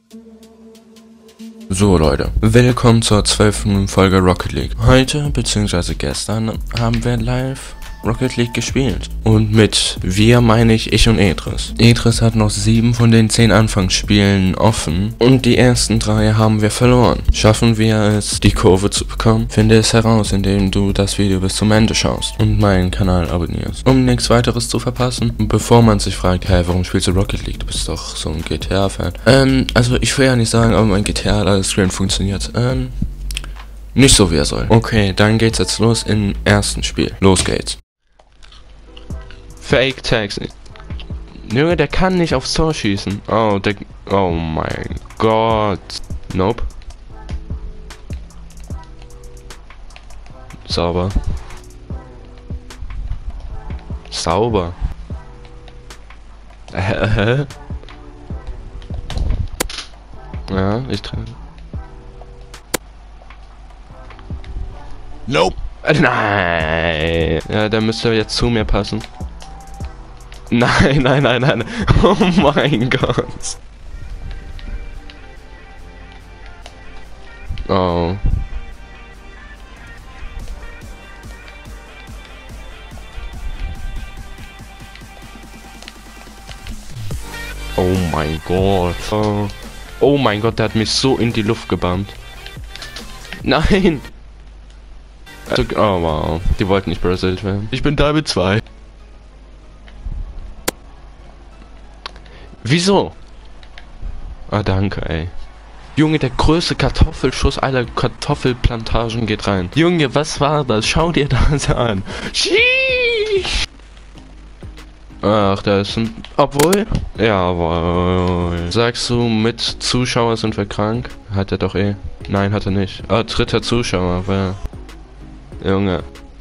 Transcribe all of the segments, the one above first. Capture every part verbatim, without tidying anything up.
So Leute, willkommen zur zwölften Folge Rocket League. Heute bzw. gestern haben wir live Rocket League gespielt. Und mit wir meine ich ich und Edris. Edris hat noch sieben von den zehn Anfangsspielen offen und die ersten drei haben wir verloren. Schaffen wir es, die Kurve zu bekommen? Finde es heraus, indem du das Video bis zum Ende schaust und meinen Kanal abonnierst, um nichts weiteres zu verpassen. Und bevor man sich fragt, hey, warum spielst du Rocket League? Du bist doch so ein G T A-Fan. Ähm, also ich will ja nicht sagen, aber mein G T A-Screen funktioniert. Ähm, nicht so wie er soll. Okay, dann geht's jetzt los im ersten Spiel. Los geht's. Fake Taxi. Junge, der kann nicht aufs Tor schießen. Oh, der... Oh mein Gott. Nope. Sauber. Sauber. Hä? Ja, ich treffe. Nope. Nein. Ja, der müsste jetzt zu mir passen. Nein, nein, nein, nein. Oh mein Gott. Oh. Oh mein Gott. Oh. Oh mein Gott, der hat mich so in die Luft gebammt. Nein. Oh wow. Die wollten nicht Brazil werden. Ich bin da mit zwei. Wieso? Ah, danke, ey. Junge, der größte Kartoffelschuss aller Kartoffelplantagen geht rein. Junge, was war das? Schau dir das an. Sheesh. Ach, da ist ein... Obwohl? Jawohl. Sagst du, mit Zuschauer sind wir krank? Hat er doch eh. Nein, hat er nicht. Ah, dritter Zuschauer, wer? Junge.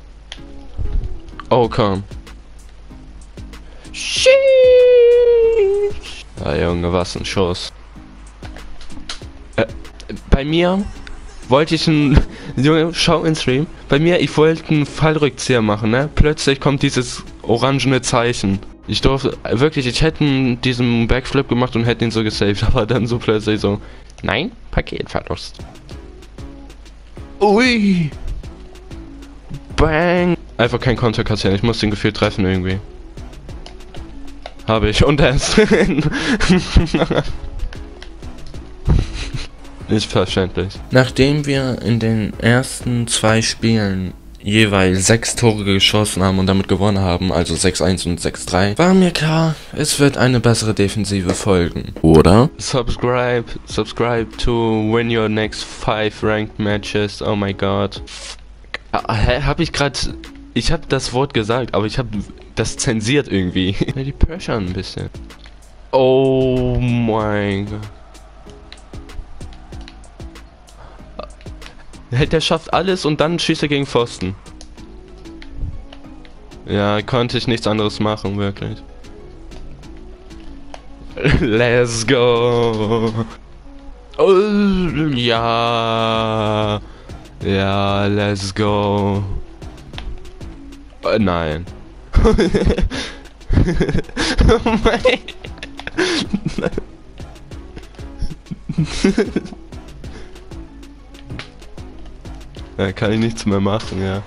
Oh, komm. Sheesh. Ah, Junge, was ein Schuss. Äh, bei mir wollte ich ein... Junge, schau ins Stream. Bei mir, ich wollte einen Fallrückzieher machen, ne? Plötzlich kommt dieses orangene Zeichen. Ich durfte... Wirklich, ich hätte diesen Backflip gemacht und hätte ihn so gesaved. Aber dann so plötzlich so... Nein, Paketverlust. Ui! Bang! Einfach kein Konter kassieren. Ich muss den gefühlt treffen irgendwie. Habe ich. Und er ist drin. Ist verständlich. Nachdem wir in den ersten zwei Spielen jeweils sechs Tore geschossen haben und damit gewonnen haben, also sechs eins und sechs drei, war mir klar, es wird eine bessere Defensive folgen. Oder? Subscribe, subscribe to win your next five ranked matches. Oh my god. Hä, hab ich gerade... Ich habe das Wort gesagt, aber ich habe das zensiert irgendwie. Die Pressure ein bisschen. Oh mein Gott. Der schafft alles und dann schießt er gegen Pfosten. Ja, konnte ich nichts anderes machen, wirklich. Let's go. Oh, ja. Ja, let's go. Oh, nein. Oh mein. Da kann ich nichts mehr machen, ja.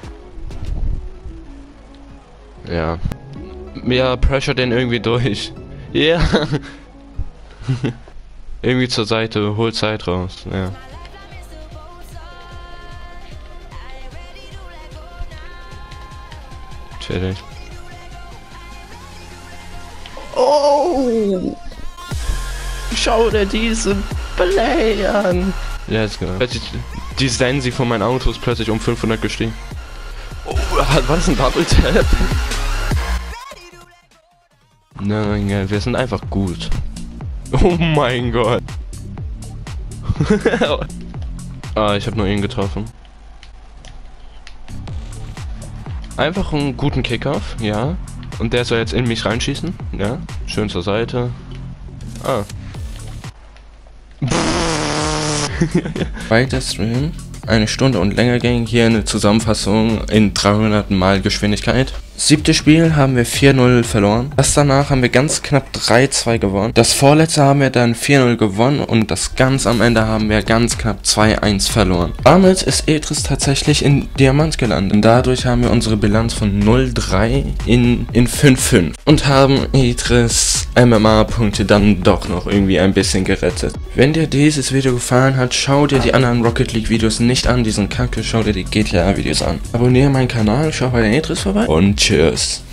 Ja. Ja, pressure den irgendwie durch. Ja. Yeah. Irgendwie zur Seite, hol Zeit raus, ja. Chillig. Oh! Schau dir diese Play an! Let's go. Die Sensi von meinem Auto ist plötzlich um fünfhundert gestiegen. Oh, war das ein Double Tap? Nein, wir sind einfach gut. Oh mein Gott. Ah, ich habe nur ihn getroffen. Einfach einen guten Kickoff, ja. Und der soll jetzt in mich reinschießen, ja. Schön zur Seite. Ah. Weiter Stream. Eine Stunde und länger ging hier eine Zusammenfassung in dreihundert Mal Geschwindigkeit. siebte Spiel haben wir vier null verloren. Das danach haben wir ganz knapp drei zwei gewonnen. Das vorletzte haben wir dann vier null gewonnen und das ganz am Ende haben wir ganz knapp zwei eins verloren. Damit ist Etris tatsächlich in Diamant gelandet. Und dadurch haben wir unsere Bilanz von null drei in, in fünf fünf und haben Etris M M A-Punkte dann doch noch irgendwie ein bisschen gerettet. Wenn dir dieses Video gefallen hat, schau dir die anderen Rocket League Videos nicht an, die sind kacke, schau dir die G T A Videos an. Abonniere meinen Kanal, schau bei den Etris vorbei und tschüss.